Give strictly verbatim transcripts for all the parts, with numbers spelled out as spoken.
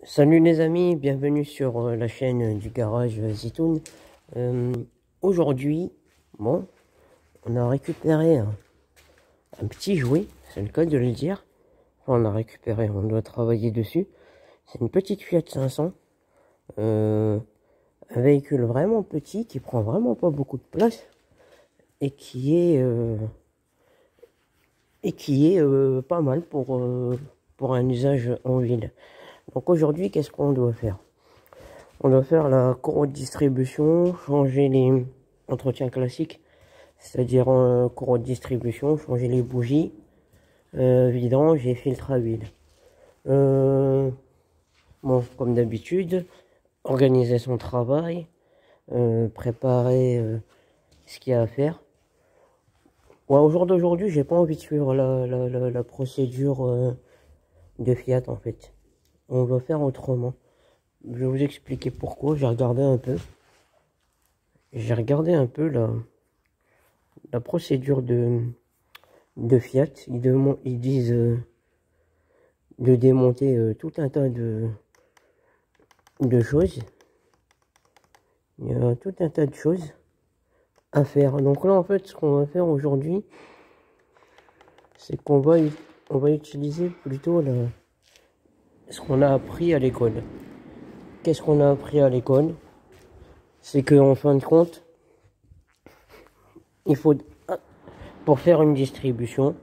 Salut les amis, bienvenue sur euh, la chaîne du garage euh, Zitoun. Euh, Aujourd'hui, bon, on a récupéré un, un petit jouet, c'est le cas de le dire. Enfin, on a récupéré, on doit travailler dessus. C'est une petite Fiat cinq cents, euh, un véhicule vraiment petit qui prend vraiment pas beaucoup de place et qui est euh, et qui est euh, pas mal pour euh, pour un usage en ville. Donc aujourd'hui, qu'est-ce qu'on doit faire? On doit faire la courroie de distribution, changer les entretiens classiques, c'est-à-dire euh, courroie de distribution, changer les bougies, euh, vidange et filtre à huile. Euh, bon, comme d'habitude, organiser son travail, euh, préparer euh, ce qu'il y a à faire. Ouais, au jour d'aujourd'hui, j'ai pas envie de suivre la, la, la, la procédure euh, de Fiat en fait. On va faire autrement. Je vais vous expliquer pourquoi. J'ai regardé un peu. J'ai regardé un peu la, la procédure de, de Fiat. Ils, demandent, ils disent euh, de démonter euh, tout un tas de, de choses. Il y a tout un tas de choses à faire. Donc là, en fait, ce qu'on va faire aujourd'hui, c'est qu'on va, on va utiliser plutôt la, ce qu'on a appris à l'école. Qu'est-ce qu'on a appris à l'école? C'est qu'en fin de compte, il faut, pour faire une distribution,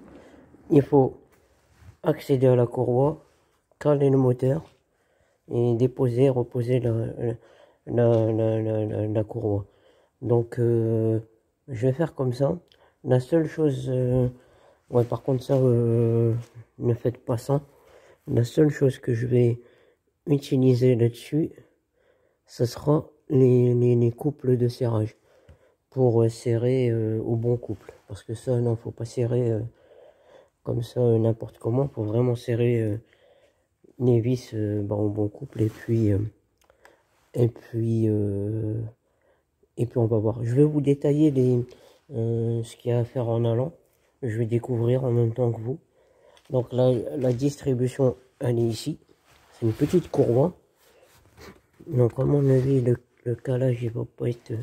il faut accéder à la courroie, caler le moteur et déposer, reposer la, la, la, la, la, la courroie. Donc, euh, je vais faire comme ça. La seule chose, euh, ouais, par contre, ça, euh, ne faites pas ça. La seule chose que je vais utiliser là-dessus, ce sera les, les, les couples de serrage pour euh, serrer euh, au bon couple. Parce que ça, non, faut pas serrer euh, comme ça euh, n'importe comment. Faut vraiment serrer euh, les vis euh, bah, au bon couple. Et puis, euh, et puis, euh, et puis on va voir. Je vais vous détailler les, euh, ce qu'il y a à faire en allant. Je vais découvrir en même temps que vous. Donc la, la distribution, elle est ici. C'est une petite courroie. Donc à mon avis, le, le calage, il va pas être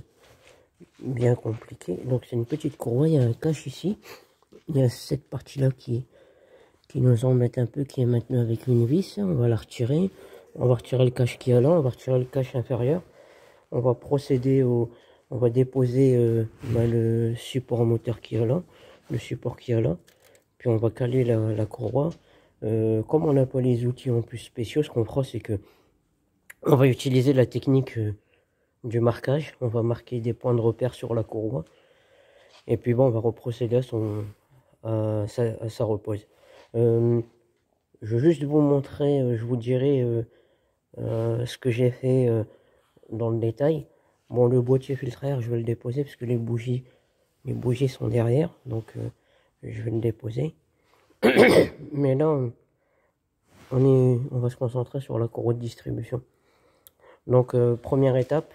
bien compliqué. Donc c'est une petite courroie. Il y a un cache ici. Il y a cette partie-là qui, qui nous embête un peu, qui est maintenant avec une vis. On va la retirer. On va retirer le cache qui est là. On va retirer le cache inférieur. On va procéder au... On va déposer euh, bah, le support moteur qui est là. Le support qui est là. Puis on va caler la, la courroie. Euh, comme on n'a pas les outils en plus spéciaux, ce qu'on fera, c'est que on va utiliser la technique euh, du marquage. On va marquer des points de repère sur la courroie. Et puis bon, on va reprocéder à, son, à, sa, à sa repose. Euh, je vais juste vous montrer, euh, je vous dirai euh, euh, ce que j'ai fait euh, dans le détail. Bon, le boîtier filtre à air, je vais le déposer parce que les bougies, les bougies sont derrière. Donc, euh, je vais le déposer. Mais là, on, est, on va se concentrer sur la courroie de distribution. Donc, euh, première étape,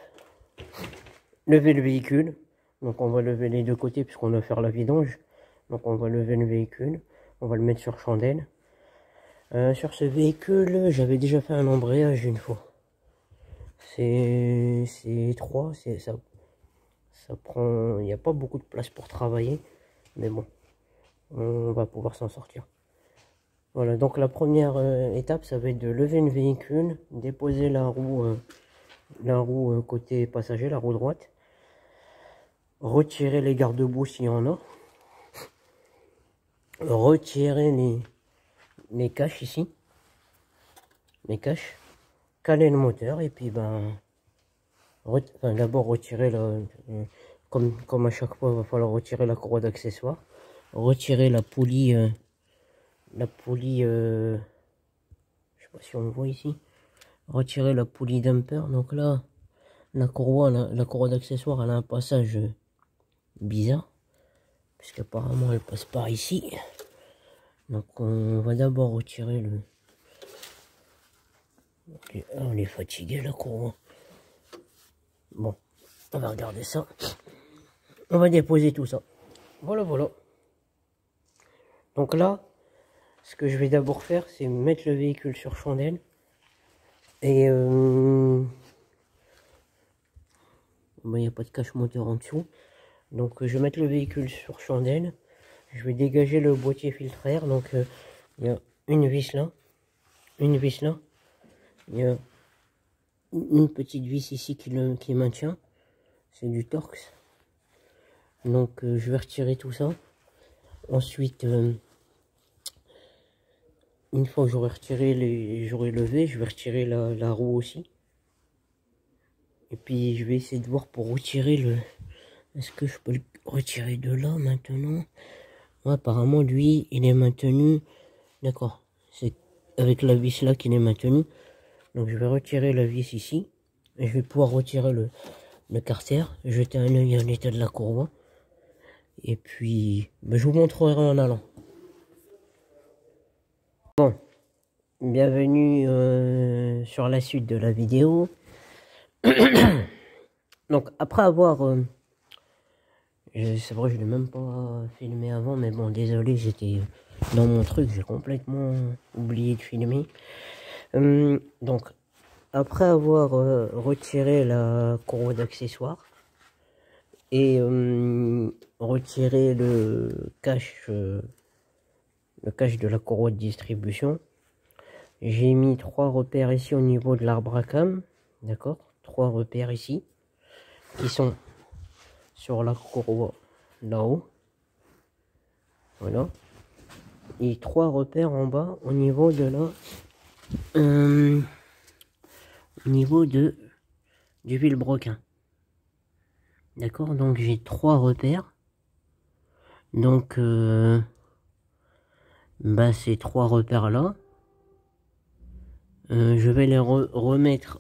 lever le véhicule. Donc, on va lever les deux côtés puisqu'on va faire la vidange. Donc, on va lever le véhicule. On va le mettre sur chandelle. Euh, sur ce véhicule, j'avais déjà fait un embrayage une fois. C'est étroit, c'est ça, ça prend, il n'y a pas beaucoup de place pour travailler, mais bon, on va pouvoir s'en sortir. Voilà, donc la première euh, étape, ça va être de lever le véhicule, déposer la roue, euh, la roue euh, côté passager, la roue droite, retirer les garde-boue s'il y en a, retirer les, les caches ici, les caches, caler le moteur et puis ben, enfin, d'abord retirer la, euh, comme, comme à chaque fois, il va falloir retirer la courroie d'accessoires, retirer la poulie, euh, la poulie, euh, je sais pas si on le voit ici, retirer la poulie dumper. Donc là, la courroie, la, la courroie d'accessoires, elle a un passage euh, bizarre, puisqu'apparemment elle passe par ici. Donc on va d'abord retirer le... On est fatigué la courroie. Bon, on va regarder ça. On va déposer tout ça. Voilà, voilà. Donc là, ce que je vais d'abord faire, c'est mettre le véhicule sur chandelle. Et euh, il n'y a pas de cache moteur en dessous. Donc euh, je vais mettre le véhicule sur chandelle. Je vais dégager le boîtier filtre air. Donc il euh, y a une vis là. Une vis là. Il y a une petite vis ici qui le qui maintient. C'est du Torx. Donc euh, je vais retirer tout ça. Ensuite, euh, une fois que j'aurai retiré les, j'aurai levé, je vais retirer la, la roue aussi. Et puis je vais essayer de voir pour retirer le... Est-ce que je peux le retirer de là maintenant? Ouais, apparemment lui, il est maintenu. D'accord. C'est avec la vis là qu'il est maintenu. Donc je vais retirer la vis ici. Et je vais pouvoir retirer le, le carter. Jeter un œil à l'état de la courroie. Et puis, ben, je vous montrerai en allant. Bon, bienvenue euh, sur la suite de la vidéo. Donc, après avoir... Euh, c'est vrai, je ne l'ai même pas filmé avant, mais bon, désolé, j'étais dans mon truc, j'ai complètement oublié de filmer. Euh, donc, après avoir euh, retiré la courroie d'accessoires, et euh, retirer le cache euh, le cache de la courroie de distribution, j'ai mis trois repères ici au niveau de l'arbre à cam, d'accord, trois repères ici qui sont sur la courroie là-haut, voilà, et trois repères en bas au niveau de la euh, au niveau de du vilebrequin. D'accord, donc j'ai trois repères. Donc, euh, bah, ces trois repères là, euh, je vais les re remettre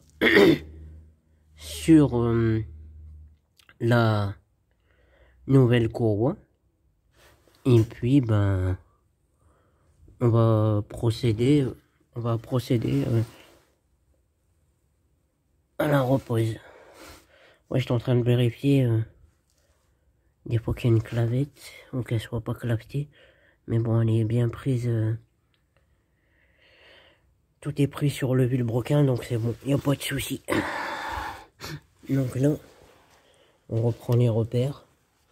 sur euh, la nouvelle courroie. Et puis, ben, on va procéder, on va procéder euh, à la repose. Moi, je suis en train de vérifier. Euh, des fois qu'il y a une clavette ou qu'elle soit pas clavetée, mais bon, elle est bien prise. Euh, tout est pris sur le vilebrequin, donc c'est bon, il n'y a pas de souci. Donc là, on reprend les repères.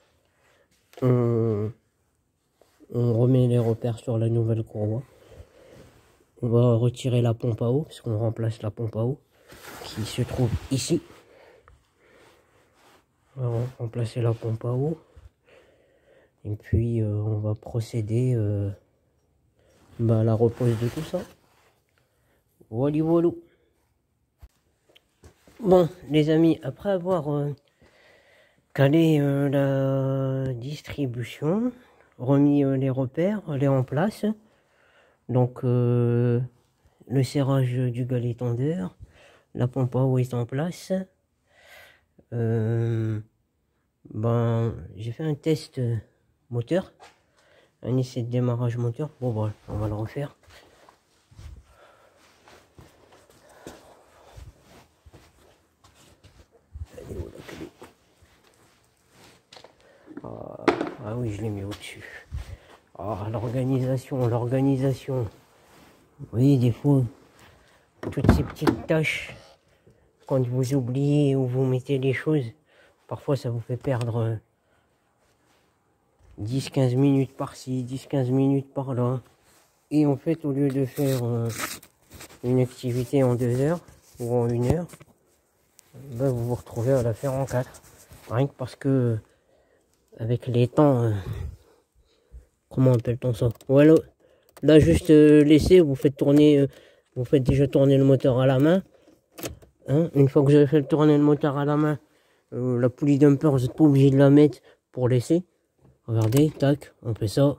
On, on remet les repères sur la nouvelle courroie. On va retirer la pompe à eau, parce qu'on remplace la pompe à eau qui se trouve ici. On va remplacer la pompe à eau. Et puis euh, on va procéder euh, bah, à la repose de tout ça. Voilà, voilà. Bon, les amis, après avoir euh, calé euh, la distribution, remis euh, les repères, les en place, donc euh, le serrage du galet tendeur, la pompe à eau est en place. Euh, ben, j'ai fait un test moteur, un essai de démarrage moteur. Bon, voilà, on va le refaire. Ah, ah oui, je l'ai mis au-dessus. Ah, l'organisation, l'organisation. Vous voyez, des fois, toutes ces petites tâches, quand vous oubliez où vous mettez les choses, parfois ça vous fait perdre dix quinze minutes par-ci, dix quinze minutes par-là. Et en fait, au lieu de faire euh, une activité en deux heures ou en une heure, ben, vous vous retrouvez à la faire en quatre. Rien que parce que, avec les temps, euh, comment appelle-t-on ça? Voilà, là juste euh, laisser, vous faites tourner, euh, vous faites déjà tourner le moteur à la main. Hein, une fois que vous avez fait tourner le moteur à la main, euh, la poulie dumper, vous n'êtes pas obligé de la mettre pour laisser. Regardez, tac, on fait ça.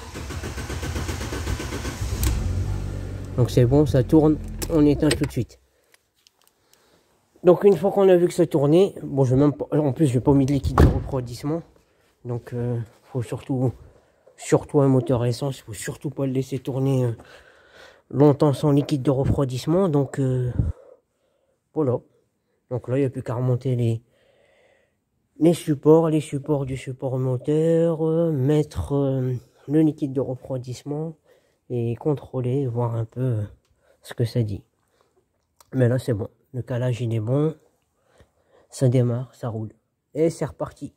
Donc c'est bon, ça tourne, on éteint tout de suite. Donc une fois qu'on a vu que ça tournait, bon je vais même pas, en plus j'ai pas mis de liquide de refroidissement. Donc euh, faut surtout, surtout un moteur essence, il faut surtout pas le laisser tourner euh, longtemps sans liquide de refroidissement. Donc euh, voilà. Donc là il n'y a plus qu'à remonter les, les supports, les supports du support moteur, euh, mettre euh, le liquide de refroidissement et contrôler, voir un peu euh, ce que ça dit. Mais là, c'est bon. Le calage, il est bon. Ça démarre, ça roule. Et c'est reparti.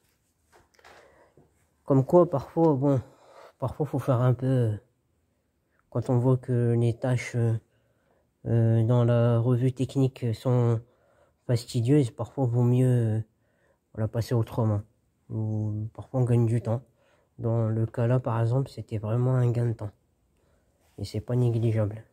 Comme quoi, parfois, bon, parfois, faut faire un peu... Quand on voit que les tâches euh, euh, dans la revue technique sont fastidieuses, parfois, vaut mieux euh, la passer autrement. Ou parfois, on gagne du temps. Dans le cas là, par exemple, c'était vraiment un gain de temps. Et c'est pas négligeable.